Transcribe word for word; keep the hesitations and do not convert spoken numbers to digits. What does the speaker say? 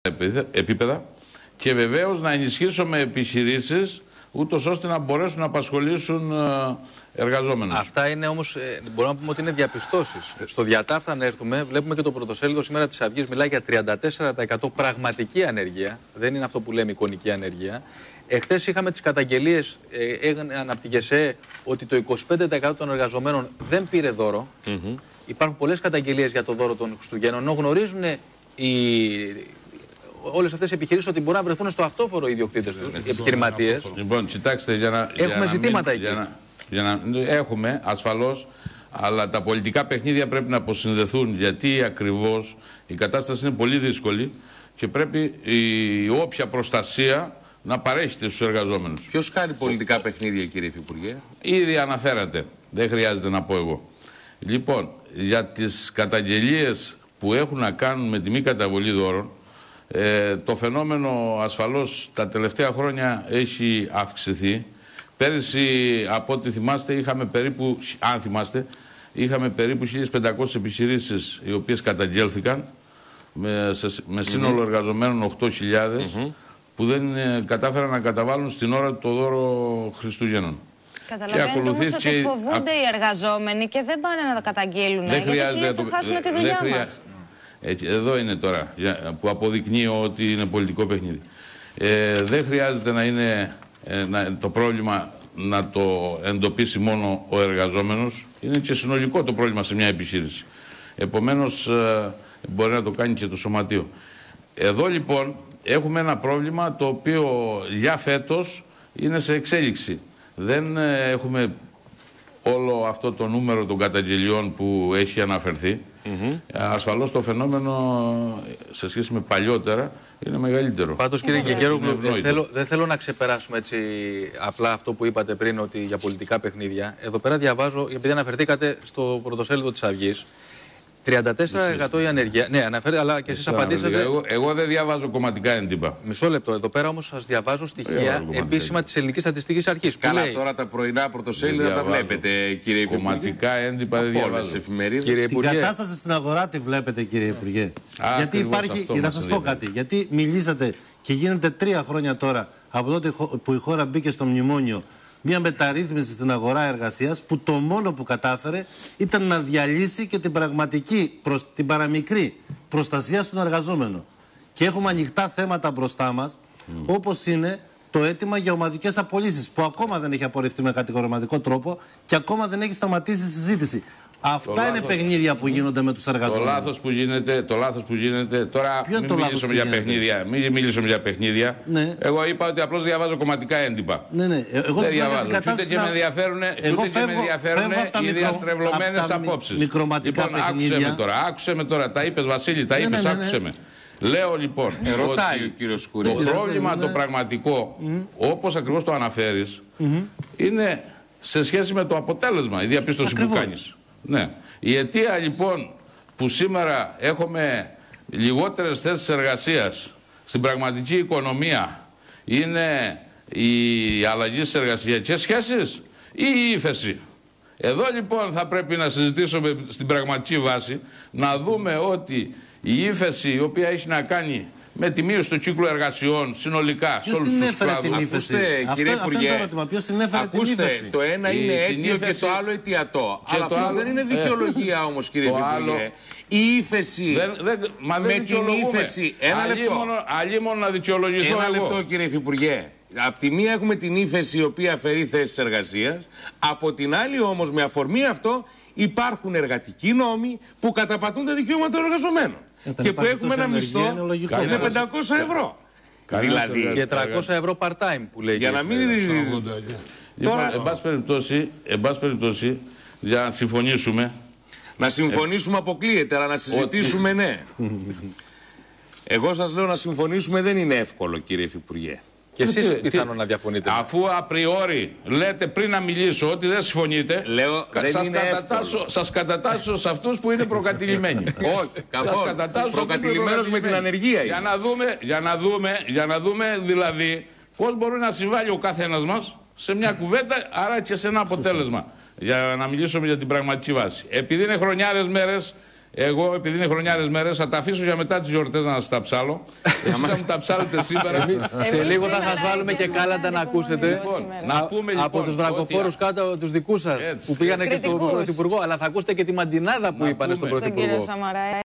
επίπεδα και βεβαίως να ενισχύσουμε επιχειρήσεις ούτως ώστε να μπορέσουν να απασχολήσουν εργαζόμενους. Αυτά είναι όμως, μπορούμε να πούμε ότι είναι διαπιστώσεις. Στο διατάφτα αν έρθουμε, βλέπουμε και το πρωτοσέλιδο σήμερα της Αυγής μιλάει για τριάντα τέσσερα τοις εκατό πραγματική ανεργία. Δεν είναι αυτό που λέμε εικονική ανεργία. Εχθές είχαμε τις καταγγελίες, έγιναν από τη ΓΕΣΕ ότι το είκοσι πέντε τοις εκατό των εργαζομένων δεν πήρε δώρο. Mm-hmm. Υπάρχουν πολλές καταγγελίες για το δώρο των Χριστουγέννων, ενώ γνωρίζουν οι... όλες αυτές οι επιχειρήσεις ότι μπορεί να βρεθούν στο αυτόφορο οι ιδιοκτήτες τους, οι επιχειρηματίες. Λοιπόν, κοιτάξτε, για να, έχουμε για να ζητήματα μην, εκεί. Για να, για να, έχουμε, ασφαλώς, αλλά τα πολιτικά παιχνίδια πρέπει να αποσυνδεθούν, γιατί ακριβώς η κατάσταση είναι πολύ δύσκολη και πρέπει η όποια προστασία να παρέχεται στους εργαζόμενους. Ποιος κάνει πολιτικά παιχνίδια, κύριε Υφυπουργέ? Ήδη αναφέρατε, δεν χρειάζεται να πω εγώ. Λοιπόν, για τις καταγγελίες που έχουν να κάνουν με τη μη καταβολή δώρων, Ε, το φαινόμενο ασφαλώς τα τελευταία χρόνια έχει αυξηθεί. Πέρυσι, από ό,τι θυμάστε, είχαμε περίπου, αν θυμάστε, είχαμε περίπου χίλιες πεντακόσιες επιχειρήσεις οι οποίες καταγγέλθηκαν με, σε, με σύνολο mm-hmm. εργαζομένων οκτώ χιλιάδες mm-hmm. που δεν ε, κατάφεραν να καταβάλουν στην ώρα το δώρο Χριστουγέννων. Καταλαβαίνετε όμως ότι και... φοβούνται οι εργαζόμενοι και δεν πάνε να τα καταγγείλουν, δεν χρειάζεται γιατί το... θα χάσουν τη δουλειά χρειά... μας. Έτσι, εδώ είναι τώρα που αποδεικνύει ότι είναι πολιτικό παιχνίδι. Ε, δεν χρειάζεται να είναι ε, να, το πρόβλημα να το εντοπίσει μόνο ο εργαζόμενος. Είναι και συνολικό το πρόβλημα σε μια επιχείρηση. Επομένως ε, μπορεί να το κάνει και το σωματείο. Εδώ λοιπόν έχουμε ένα πρόβλημα το οποίο για φέτος είναι σε εξέλιξη. Δεν ε, έχουμε όλο αυτό το νούμερο των καταγγελιών που έχει αναφερθεί. Mm-hmm. Ασφαλώς το φαινόμενο σε σχέση με παλιότερα είναι μεγαλύτερο. Πάντως, κύριε Γεγέρογλου, δεν θέλω να ξεπεράσουμε έτσι απλά αυτό που είπατε πριν, ότι για πολιτικά παιχνίδια. Εδώ πέρα διαβάζω, επειδή αναφερθήκατε στο πρωτοσέλιδο της Αυγής, τριάντα τέσσερα τοις εκατό η ανεργία. Ναι, αναφέρετε, αλλά και εσείς απαντήσατε. Εγώ, εγώ δεν διαβάζω κομματικά έντυπα. Μισό λεπτό. Εδώ πέρα όμως σας διαβάζω στοιχεία επίσημα της Ελληνικής Στατιστικής Αρχής. Καλά, λέει... τώρα τα πρωινά πρωτοσέλιδα τα βλέπετε, κύριε Υπουργέ. Κομματικά έντυπα δεν διαβάζω. Κύριε Υπουργέ. Την κατάσταση στην αγορά τη βλέπετε, κύριε Υπουργέ. Α, γιατί υπάρχει. Να σας πω κάτι. Γιατί μιλήσατε και γίνεται τρία χρόνια τώρα από τότε που η χώρα μπήκε στο μνημόνιο. Μια μεταρρύθμιση στην αγορά εργασίας που το μόνο που κατάφερε ήταν να διαλύσει και την πραγματική, προς, την παραμικρή προστασία στον εργαζόμενο. Και έχουμε ανοιχτά θέματα μπροστά μας, mm. όπως είναι το αίτημα για ομαδικές απολύσεις, που ακόμα δεν έχει απορριφθεί με κατηγορηματικό τρόπο και ακόμα δεν έχει σταματήσει η συζήτηση. Αυτά το είναι λάθος... παιχνίδια που γίνονται με τους εργαζόμενους. Το λάθος που γίνεται, το λάθος που γίνεται, τώρα μην μιλήσουμε για παιχνίδια, μην μιλήσουμε για παιχνίδια. Ναι. Εγώ είπα ότι απλώς διαβάζω κομματικά έντυπα. Ναι, ναι. Εγώ δεν διαβάζω. Ούτε και με ενδιαφέρουν, οι διαστρεβλωμένες απόψεις. Λοιπόν, άκουσε με τώρα, άκουσε με τώρα, τα είπες Βασίλη, τα είπες, άκουσε με. Λέω λοιπόν ότι το πρόβλημα το πραγματικό, όπως ακριβώς το αναφέρεις, είναι σε σχέση με το αποτέλεσμα, η διαπίστωση που κάνεις. Ναι. Η αιτία λοιπόν που σήμερα έχουμε λιγότερες θέσεις εργασίας στην πραγματική οικονομία είναι η αλλαγή στις εργασιακές σχέσεις ή η ύφεση. Εδώ λοιπόν θα πρέπει να συζητήσουμε στην πραγματική βάση, να δούμε ότι η ύφεση η οποία έχει να κάνει με τη μείωση του κύκλου εργασιών συνολικά σε όλους τους κλάδους. Ακούστε, κύριε Υπουργέ, ακούστε, το ένα είναι αίτιο και το άλλο αιτιατό. Αλλά αυτό δεν είναι δικαιολογία όμως, κύριε Υπουργέ. Η ύφεση, με την ύφεση, ένα λεπτό. Αλλήμον να δικαιολογηθώ εγώ. Ένα λεπτό, κύριε Υπουργέ. Απ' τη μία έχουμε την ύφεση η οποία αφαιρεί θέσεις εργασίας. Από την άλλη όμως, με αφορμή αυτό, υπάρχουν εργατικοί νόμοι που καταπατούν τα δικαιώματα των εργαζομένων. Όταν και που έχουμε ένα μισθό είναι πεντακόσια ευρώ. Δηλαδή και τριακόσια ευρώ part-time που λέει. Για να μην... Τώρα, εν πάση περιπτώσει, εν πάση περιπτώσει, για να συμφωνήσουμε. Να συμφωνήσουμε ε... αποκλείεται, αλλά να συζητήσουμε ναι. Εγώ σας λέω να συμφωνήσουμε δεν είναι εύκολο, κύριε Υφυπουργέ. Και εσείς πιθανόν να διαφωνείτε. Αφού απριόρι λέτε πριν να μιλήσω ότι δεν συμφωνείτε, λέω, δεν σας, είναι κατατάσω, σας κατατάσσω σε αυτούς που είναι προκατηλημένοι. Όχι, καθόλου. Προκατηλημένος με την ανεργία. Για να, δούμε, για, να δούμε, για να δούμε δηλαδή πώς μπορεί να συμβάλλει ο καθένας μας σε μια κουβέντα, άρα και σε ένα αποτέλεσμα. Για να μιλήσουμε για την πραγματική βάση. Επειδή είναι χρονιάρες μέρες, Εγώ, επειδή είναι χρονιάρες μέρες, θα τα αφήσω για μετά τις γιορτές να σας τα ψάλω. Εσείς θα μου τα ψάλετε σήμερα. Σε λίγο θα σας βάλουμε και κάλαντα να ακούσετε. Λοιπόν, να πούμε λοιπόν, από τους βρακοφόρους ότι... κάτω, τους δικούς σας, έτσι, που πήγανε και στον Πρωθυπουργό. Αλλά θα ακούσετε και τη μαντινάδα που είπανε στον Πρωθυπουργό.